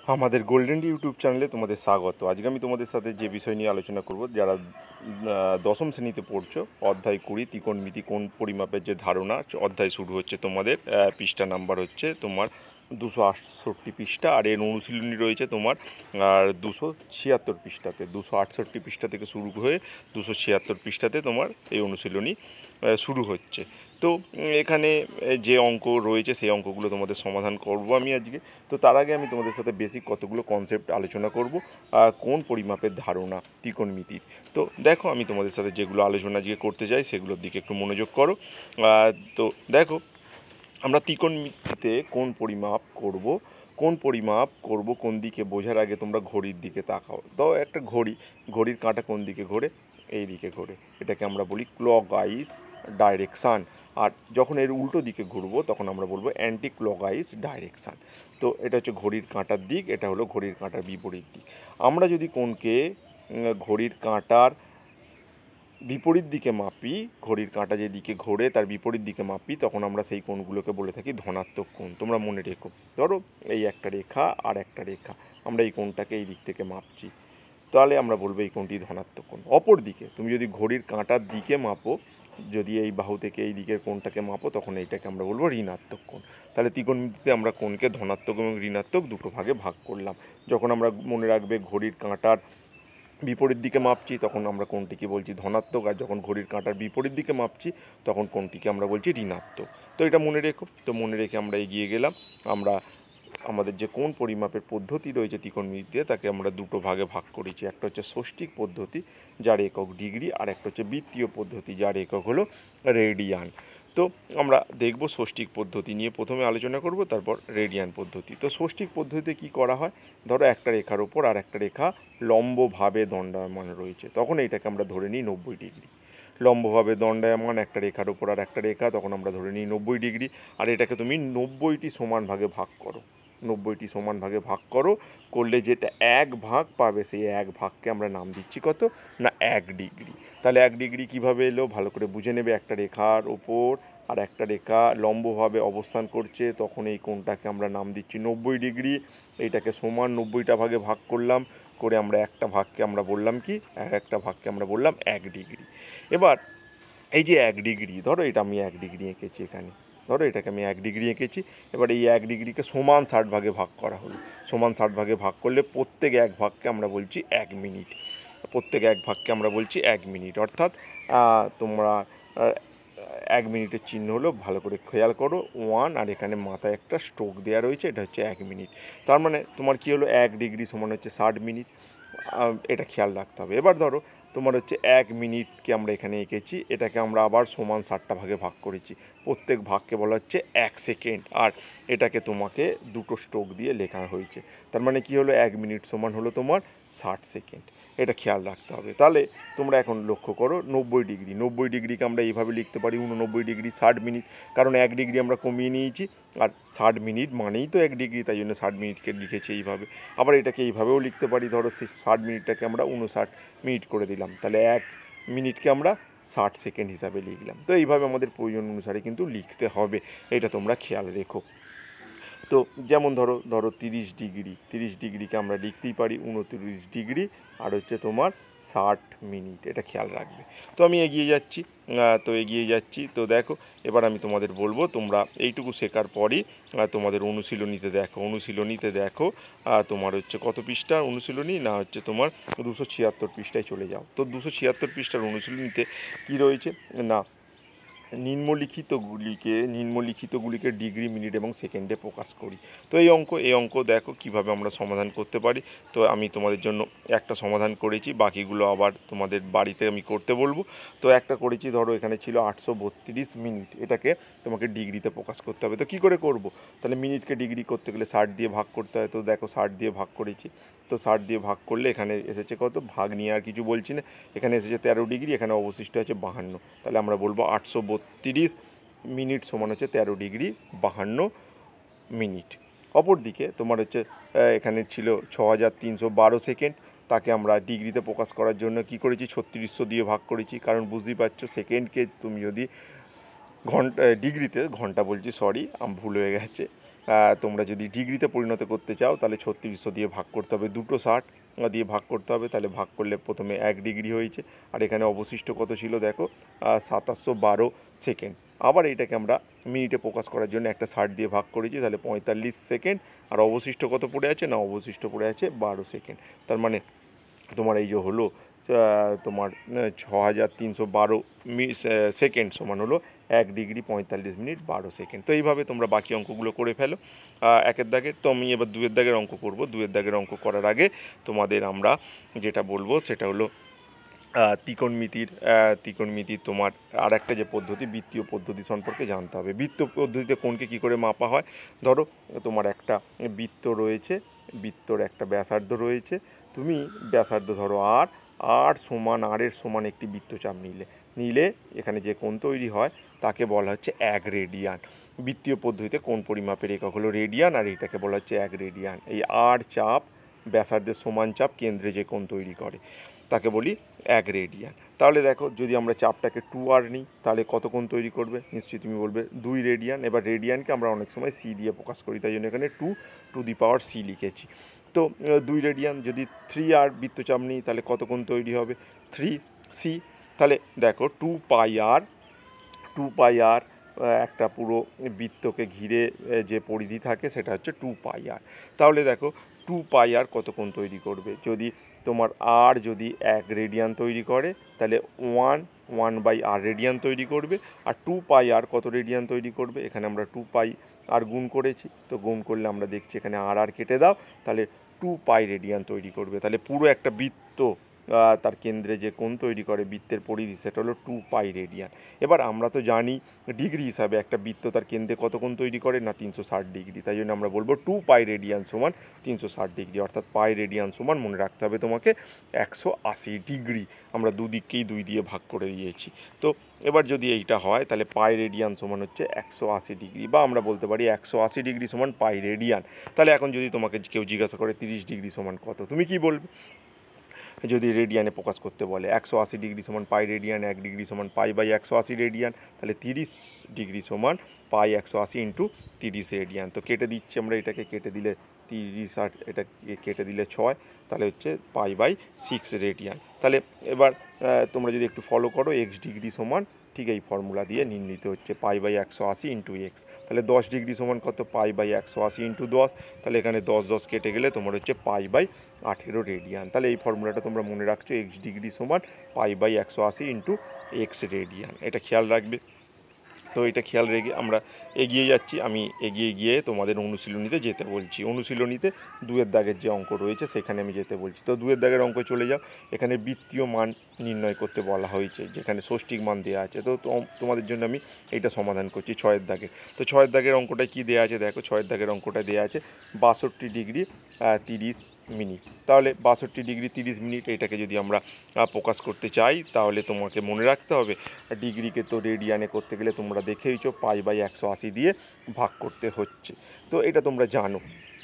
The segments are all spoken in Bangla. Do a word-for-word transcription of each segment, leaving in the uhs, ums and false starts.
আমাদের গোল্ডেন ইউটিউব চ্যানেলে তোমাদের স্বাগত। আজকে আমি তোমাদের সাথে যে বিষয় নিয়ে আলোচনা করব, যারা দশম শ্রেণীতে পড়ছো, অধ্যায় কুড়ি ত্রিকোণমিতি কোণ পরিমাপের যে ধারণা, অধ্যায় শুরু হচ্ছে তোমাদের। পৃষ্ঠা নাম্বার হচ্ছে তোমার দুশো আটষট্টি পৃষ্ঠা, আর এর অনুশীলনী রয়েছে তোমার আর দুশো ছিয়াত্তর পৃষ্ঠাতে। দুশো আটষট্টি পৃষ্ঠা থেকে শুরু হয়ে দুশো ছিয়াত্তর পৃষ্ঠাতে তোমার এই অনুশীলনী শুরু হচ্ছে। তো এখানে যে অঙ্ক রয়েছে সেই অঙ্কগুলো তোমাদের সমাধান করব আমি আজকে। তো তার আগে আমি তোমাদের সাথে বেসিক কতগুলো কনসেপ্ট আলোচনা করব কোন পরিমাপের ধারণা ত্রিকোণমিতির। তো দেখো, আমি তোমাদের সাথে যেগুলো আলোচনা আজকে করতে চাই সেগুলোর দিকে একটু মনোযোগ করো। তো দেখো, আমরা ত্রিকোণমিতিতে কোন পরিমাপ করব কোন পরিমাপ করব কোন দিকে বোঝার আগে তোমরা ঘড়ির দিকে তাকাও। তো একটা ঘড়ি, ঘড়ির কাঁটা কোন দিকে ঘোরে? এই দিকে ঘোরে। এটাকে আমরা বলি ক্লকওয়াইজ ডাইরেকশান। আর যখন এর উল্টো দিকে ঘুরবো তখন আমরা বলবো অ্যান্টি ক্লকওয়াইজ ডাইরেকশান। তো এটা হচ্ছে ঘড়ির কাঁটার দিক, এটা হলো ঘড়ির কাঁটার বিপরীত দিক। আমরা যদি কোণকে ঘড়ির কাঁটার বিপরীত দিকে মাপি, ঘড়ির কাঁটা যেদিকে ঘোরে তার বিপরীত দিকে মাপি, তখন আমরা সেই কোণগুলোকে বলে থাকি ধনাত্মক কোণ। তোমরা মনে রেখো, ধরো এই একটা রেখা আর একটা রেখা, আমরা এই কোণটাকে এই দিক থেকে মাপছি, তাহলে আমরা বলবো এই কোণটি ধনাত্মক কোণ। অপর দিকে তুমি যদি ঘড়ির কাঁটার দিকে মাপো, যদি এই বাহু থেকে এই দিকের কোণটাকে মাপো, তখন এইটাকে আমরা বলবো ঋণাত্মক কোণ। তাহলে ত্রিকোণমিতিতে আমরা কোণকে ধনাত্মক এবং ঋণাত্মক দুটো ভাগে ভাগ করলাম। যখন আমরা, মনে রাখবে, ঘড়ির কাঁটার বিপরীত দিকে মাপছি তখন আমরা কোণটিকে বলছি ধনাত্মক, আর যখন ঘড়ির কাঁটার বিপরীত দিকে মাপছি তখন কোণটিকে আমরা বলছি ঋণাত্মক। তো এটা মনে রেখো। তো মনে রেখে আমরা এগিয়ে গেলাম। আমরা আমাদের যে কোণ পরিমাপের পদ্ধতি রয়েছে ত্রিকোণমিতিতে, তাকে আমরা দুটো ভাগে ভাগ করেছি। একটা হচ্ছে ষষ্ঠিক পদ্ধতি, যার একক ডিগ্রি, আর একটা হচ্ছে বৃত্তীয় পদ্ধতি, যার একক হলো রেডিয়ান। তো আমরা দেখব ষষ্ঠিক পদ্ধতি নিয়ে প্রথমে আলোচনা করব, তারপর রেডিয়ান পদ্ধতি। তো ষষ্ঠিক পদ্ধতিতে কি করা হয়? ধরো একটা রেখার ওপর আর একটা রেখা লম্বভাবে দণ্ডায়মান রয়েছে, তখন এইটাকে আমরা ধরে নিই নব্বই ডিগ্রি। লম্বভাবে দণ্ডায়মান একটা রেখার ওপর আর একটা রেখা, তখন আমরা ধরে নিই নব্বই ডিগ্রি। আর এটাকে তুমি নব্বইটি সমান ভাগে ভাগ করো, নব্বইটি সমান ভাগে ভাগ করো, করলে যেটা এক ভাগ পাবে সেই এক ভাগকে আমরা নাম দিচ্ছি কত না এক ডিগ্রি। তাহলে এক ডিগ্রি কিভাবে এলো ভালো করে বুঝে নেবে। একটা রেখার ওপর আর একটা রেখা লম্বভাবে অবস্থান করছে, তখন এই কোণটাকে আমরা নাম দিচ্ছি নব্বই ডিগ্রি। এইটাকে সমান নব্বইটা ভাগে ভাগ করলাম, করে আমরা একটা ভাগকে আমরা বললাম কি, একটা ভাগকে আমরা বললাম এক ডিগ্রি। এবার এই যে এক ডিগ্রি, ধরো এটা আমি এক ডিগ্রি এঁকেছি এখানে, ধরো এটাকে আমি এক ডিগ্রি এঁকেছি। এবার এই এক ডিগ্রিকে সমান ষাট ভাগে ভাগ করা হলো। সমান ষাট ভাগে ভাগ করলে প্রত্যেক এক ভাগকে আমরা বলছি এক মিনিট। প্রত্যেক এক ভাগকে আমরা বলছি এক মিনিট। অর্থাৎ তোমরা এক মিনিটের চিহ্ন হলো, ভালো করে খেয়াল করো, ওয়ান, আর এখানে মাথায় একটা স্ট্রোক দেওয়া রয়েছে, এটা হচ্ছে এক মিনিট। তার মানে তোমার কী হলো, এক ডিগ্রি সমান হচ্ছে ষাট মিনিট। এটা খেয়াল রাখতে হবে। এবার ধরো তোমার হচ্ছে এক মিনিটকে আমরা এখানে এঁকেছি, এটাকে আমরা আবার সমান ষাটটা ভাগে ভাগ করেছি, প্রত্যেক ভাগকে বলা হচ্ছে এক সেকেন্ড, আর এটাকে তোমাকে দুটো স্ট্রোক দিয়ে লেখা হয়েছে। তার মানে কি হলো, এক মিনিট সমান হলো তোমার ষাট সেকেন্ড। এটা খেয়াল রাখতে হবে। তাহলে তোমরা এখন লক্ষ্য করো, নব্বই ডিগ্রি, নব্বই ডিগ্রিকে আমরা এইভাবে লিখতে পারি উননব্বই ডিগ্রি ষাট মিনিট, কারণ এক ডিগ্রি আমরা কমিয়ে নিয়েছি, আর ষাট মিনিট মানেই তো এক ডিগ্রি, তাই জন্য ষাট মিনিটকে লিখেছি এইভাবে। আবার এটাকে এইভাবেও লিখতে পারি, ধরো সেই ষাট মিনিটটাকে আমরা উনষাট মিনিট করে দিলাম, তাহলে এক মিনিটকে আমরা ষাট সেকেন্ড হিসাবে লিখলাম। তো এইভাবে আমাদের প্রয়োজন অনুসারে কিন্তু লিখতে হবে, এটা তোমরা খেয়াল রেখো। তো যেমন ধরো ধরো তিরিশ ডিগ্রি, তিরিশ ডিগ্রিকে আমরা লিখতেই পারি উনতিরিশ ডিগ্রি, আর হচ্ছে তোমার ষাট মিনিট, এটা খেয়াল রাখবে। তো আমি এগিয়ে যাচ্ছি, তো এগিয়ে যাচ্ছি তো দেখো, এবার আমি তোমাদের বলবো, তোমরা এইটুকু শেখার পরই তোমাদের অনুশীলনীতে দেখো, অনুশীলনীতে দেখো তোমার হচ্ছে কত পৃষ্ঠার অনুশীলনী, না হচ্ছে তোমার দুশো ছিয়াত্তর পৃষ্ঠায় চলে যাও। তো দুশো ছিয়াত্তর পৃষ্ঠার অনুশীলনীতে কী রয়েছে না, নিম্নলিখিতগুলিকে নিম্নলিখিতগুলিকে ডিগ্রি, মিনিট এবং সেকেন্ডে প্রকাশ করি। তো এই অঙ্ক এই অঙ্ক দেখো কিভাবে আমরা সমাধান করতে পারি। তো আমি তোমাদের জন্য একটা সমাধান করেছি, বাকিগুলো আবার তোমাদের বাড়িতে আমি করতে বলবো। তো একটা করেছি, ধরো এখানে ছিল আটশো বত্রিশ মিনিট, এটাকে তোমাকে ডিগ্রিতে প্রকাশ করতে হবে। তো কী করে করব? তাহলে মিনিটকে ডিগ্রি করতে গেলে ষাট দিয়ে ভাগ করতে হয়। তো দেখো ষাট দিয়ে ভাগ করেছি, তো ষাট দিয়ে ভাগ করলে এখানে এসেছে কত, ভাগ নিয়ে আর কিছু বলছি না, এখানে এসেছে তেরো ডিগ্রি, এখানে অবশিষ্ট আছে বাহান্ন। তাহলে আমরা বলবো আটশো বত্রিশ মিনিট সমান হচ্ছে তেরো ডিগ্রি বাহান্ন মিনিট। অপরদিকে তোমার হচ্ছে এখানে ছিল ছ হাজার তিনশো বারো সেকেন্ড, তাকে আমরা ডিগ্রিতে প্রকাশ করার জন্য কি করেছি, ছত্রিশশো দিয়ে ভাগ করেছি, কারণ বুঝতেই পারছো সেকেন্ডকে তুমি যদি ঘন্টা ডিগ্রিতে, ঘন্টা বলছি সরি, আমি ভুল হয়ে গেছে, তোমরা যদি ডিগ্রিতে পরিণত করতে চাও তাহলে ছত্রিশশো দিয়ে ভাগ করতে হবে, দুটো ষাট দিয়ে ভাগ করতে হবে, তাহলে ভাগ করলে প্রথমে এক ডিগ্রি হয়েছে, আর এখানে অবশিষ্ট কত ছিল দেখো সাতাশশো বারো সেকেন্ড। আবার এইটাকে আমরা মিনিটে প্রকাশ করার জন্য একটা ষাট দিয়ে ভাগ করেছি, তাহলে পঁয়তাল্লিশ সেকেন্ড, আর অবশিষ্ট কত পড়ে আছে না অবশিষ্ট পড়ে আছে বারো সেকেন্ড। তার মানে তোমার এই যে হলো তোমার ছ হাজার তিনশো বারো সেকেন্ড সমান হলো এক ডিগ্রি পঁয়তাল্লিশ মিনিট বারো সেকেন্ড। তো এইভাবে তোমরা বাকি অঙ্কগুলো করে ফেলো একের দাগের। তো আমি এবার দুয়ের দাগের অঙ্ক করব। দুয়ের দাগের অঙ্ক করার আগে তোমাদের আমরা যেটা বলবো সেটা হলো ত্রিকোণমিতির ত্রিকোণমিতির তোমার আর একটা যে পদ্ধতি বৃত্তীয় পদ্ধতি সম্পর্কে জানতে হবে। বৃত্ত পদ্ধতিতে কোণকে কী করে মাপা হয়, ধরো তোমার একটা বৃত্ত রয়েছে, বৃত্তর একটা ব্যাসার্ধ রয়েছে, তুমি ব্যাসার্ধ ধরো আর আর সমান আরের সমান একটি বৃত্তচাপ নিলে নিলে এখানে যে কোণ তৈরি হয় তাকে বলা হচ্ছে এক রেডিয়ান। বৃত্তীয় পদ্ধতিতে কোণ পরিমাপের একক হলো রেডিয়ান, আর এটাকে বলা হচ্ছে এক রেডিয়ান। এই আর চাপ ব্যাসার্ধের সমান চাপ কেন্দ্রে যে কোণ তৈরি করে তাকে বলি এক রেডিয়ান। তাহলে দেখো যদি আমরা চাপটাকে টু আর নিই তাহলে কত কোণ তৈরি করবে, নিশ্চয়ই তুমি বলবে দুই রেডিয়ান। এবার রেডিয়ানকে আমরা অনেক সময় সি দিয়ে প্রকাশ করি, তাই জন্য এখানে two to the power C লিখেছি। তো দুই রেডিয়ান। যদি থ্রি আর বৃত্তচাপ নিই তাহলে কত কোণ তৈরি হবে, থ্রি সি। তাহলে দেখো টু পাই আর টু পাই আর একটা পুরো বৃত্তকে ঘিরে যে পরিধি থাকে সেটা হচ্ছে টু পাই আর। তাহলে দেখো টু পাই আর কত কোণ তৈরি করবে, যদি তোমার আর যদি এক রেডিয়ান তৈরি করে তাহলে one one by R radian তৈরি করবে। আর টু পাই আর কত রেডিয়ান তৈরি করবে, এখানে আমরা টু পাই আর গুণ করেছি, তো গুণ করলে আমরা দেখছি এখানে আর আর কেটে দাও, তাহলে টু পাই রেডিয়ান তৈরি করবে। তাহলে পুরো একটা বৃত্ত তার কেন্দ্রে যে কোণ তৈরি করে বৃত্তের পরিধি সেটা হলো টু পাই রেডিয়ান। এবার আমরা তো জানি ডিগ্রি হিসাবে একটা বৃত্ত তার কেন্দ্রে কত কোণ তৈরি করে না তিনশো ষাট ডিগ্রি, তাই জন্য আমরা বলবো টু পাই রেডিয়ান সমান তিনশো ষাট ডিগ্রি, অর্থাৎ পাই রেডিয়ান সমান মনে রাখতে হবে তোমাকে একশো আশি ডিগ্রি। আমরা দুদিককেই দুই দিয়ে ভাগ করে দিয়েছি। তো এবার যদি এইটা হয় তাহলে পাই রেডিয়ান সমান হচ্ছে একশো আশি ডিগ্রি, বা আমরা বলতে পারি একশো আশি ডিগ্রি সমান পাই রেডিয়ান। তাহলে এখন যদি তোমাকে কেউ জিজ্ঞাসা করে তিরিশ ডিগ্রি সমান কত, তুমি কি বলবে যদি রেডিয়ানে প্রকাশ করতে বলে? একশো আশি ডিগ্রি সমান পাই রেডিয়ান, এক ডিগ্রি সমান পাই বাই একশো আশি রেডিয়ান, তাহলে তিরিশ ডিগ্রি সমান পাই একশো আশি ইন্টু তিরিশ রেডিয়ান। তো কেটে দিচ্ছি আমরা, এটাকে কেটে দিলে তিরিশ আর এটা কেটে দিলে ছয়, তাহলে হচ্ছে পাই বাই সিক্স রেডিয়ান। তাহলে এবার তোমরা যদি একটু ফলো করো এক্স ডিগ্রি সমান ঠিক এই ফর্মুলা দিয়ে নির্ণীত হচ্ছে পাই বাই একশো আশি ইন্টু এক্স। তাহলে দশ ডিগ্রি সমান কত, পাই বাই একশো আশি ইন্টু দশ, তাহলে এখানে দশ দশ কেটে গেলে তোমার হচ্ছে পাই বাই আঠেরো রেডিয়ান। তাহলে এই ফর্মুলাটা তোমরা মনে রাখছো এক্স ডিগ্রি সমান পাই বাই একশো আশি ইন্টু এক্স রেডিয়ান, এটা খেয়াল রাখবে। তো এটা খেয়াল রেখে আমরা এগিয়ে যাচ্ছি। আমি এগিয়ে গিয়ে তোমাদের অনুশীলনীতে যেতে বলছি। অনুশীলনীতে দুয়ের দাগের যে অঙ্ক রয়েছে সেখানে আমি যেতে বলছি। তো দুয়ের দাগের অঙ্ক চলে যাও। এখানে বৃত্তীয় মান নির্ণয় করতে বলা হয়েছে, যেখানে ষষ্ঠিক মান দেওয়া আছে। তো তোমাদের জন্য আমি এইটা সমাধান করছি ছয়ের দাগে। তো ছয়ের দাগের অঙ্কটায় কী দেওয়া আছে দেখো, ছয়ের দাগের অঙ্কটা দেওয়া আছে বাষট্টি ডিগ্রি তিরিশ মিনিট। তাহলে বাষট্টি ডিগ্রি তিরিশ মিনিট এটাকে যদি আমরা প্রকাশ করতে চাই তাহলে তোমাকে মনে রাখতে হবে ডিগ্রিকে তো রেডিয়ানে করতে গেলে তোমরা দেখেইছো পাই বাই একশো আশি দিয়ে ভাগ করতে হচ্ছে, তো এটা তোমরা জানো।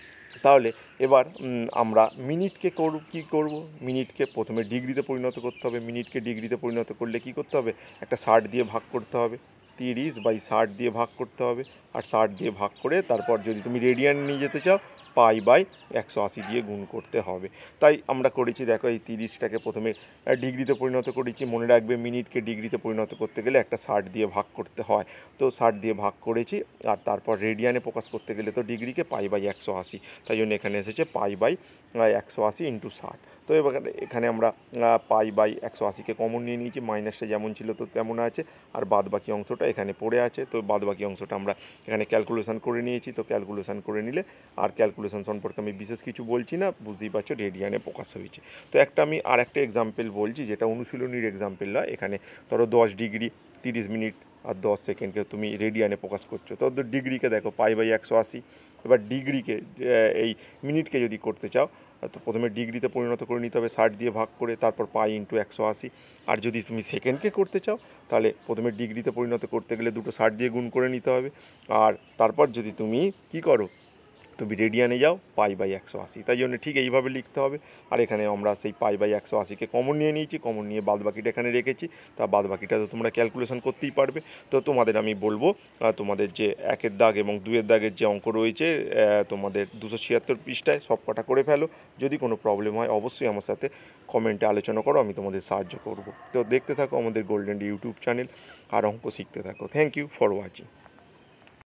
তাহলে এবার আমরা মিনিটকে করব কী করব, মিনিটকে প্রথমে ডিগ্রিতে পরিণত করতে হবে। মিনিটকে ডিগ্রিতে পরিণত করলে কি করতে হবে, একটা ষাট দিয়ে ভাগ করতে হবে, তিরিশ বাই ষাট দিয়ে ভাগ করতে হবে, আর ষাট দিয়ে ভাগ করে তারপর যদি তুমি রেডিয়ান নিয়ে যেতে চাও পাই বাই একশো আশি দিয়ে গুণ করতে হবে। তাই আমরা করেছি দেখো এই তিরিশটাকে প্রথমে ডিগ্রিতে পরিণত করেছি। মনে রাখবে মিনিটকে ডিগ্রিতে পরিণত করতে গেলে একটা ষাট দিয়ে ভাগ করতে হয়, তো ষাট দিয়ে ভাগ করেছি। আর তারপর রেডিয়ানে প্রকাশ করতে গেলে তো ডিগ্রিকে পাই বাই একশো আশি, তাই জন্য এখানে এসেছে পাই বাই একশো আশি ইন্টু ষাট। তো এবার এখানে আমরা পাই বাই একশো আশিকে কমন নিয়ে নিয়েছি, মাইনাসটা যেমন ছিল তো তেমন আছে, আর বাদ বাকি অংশটা এখানে পড়ে আছে। তো বাদ বাকি অংশটা আমরা এখানে ক্যালকুলেশন করে নিয়েছি। তো ক্যালকুলেশন করে নিলে আর ক্যালকুলেশন সম্পর্কে আমি বিশেষ কিছু বলছি না, বুঝতেই পারছো রেডিয়ানে প্রকাশ হয়েছে। তো একটা আমি আর একটা এক্সাম্পল বলছি, যেটা অনুশীলনীর এক্সাম্পল নয়। এখানে ধরো দশ ডিগ্রি তিরিশ মিনিট আর দশ সেকেন্ডকে তুমি রেডিয়ানে প্রকাশ করছো, তো ডিগ্রিকে দেখো পাই বাই একশো আশি। এবার ডিগ্রিকে এই মিনিটকে যদি করতে চাও তো প্রথমে ডিগ্রিতে পরিণত করে নিতে হবে ষাট দিয়ে ভাগ করে, তারপর পাই ইন্টু একশো আশি। আর যদি তুমি সেকেন্ডকে করতে চাও তাহলে প্রথমে ডিগ্রিতে পরিণত করতে গেলে দুটো ষাট দিয়ে গুণ করে নিতে হবে, আর তারপর যদি তুমি কি করো তুমি রেডিয়ানে যাও পাই বাই একশো আশি, তাই জন্য ঠিক এইভাবে লিখতে হবে। আর এখানে আমরা সেই পাই বাই একশো আশিকে কমন নিয়ে নিয়েছি, কমন নিয়ে বাদ বাকিটা এখানে রেখেছি। তা বাদ বাকিটা তো তোমরা ক্যালকুলেশন করতেই পারবে। তো তোমাদের আমি বলবো তোমাদের যে একের দাগ এবং দুয়ের দাগের যে অঙ্ক রয়েছে তোমাদের দুশো ছিয়াত্তর পৃষ্ঠায় সব কটা করে ফেলো। যদি কোনো প্রবলেম হয় অবশ্যই আমার সাথে কমেন্টে আলোচনা করো, আমি তোমাদের সাহায্য করব। তো দেখতে থাকো আমাদের গোল্ডেন ইউটিউব চ্যানেল আর অঙ্ক শিখতে থাকো। Thank you for watching.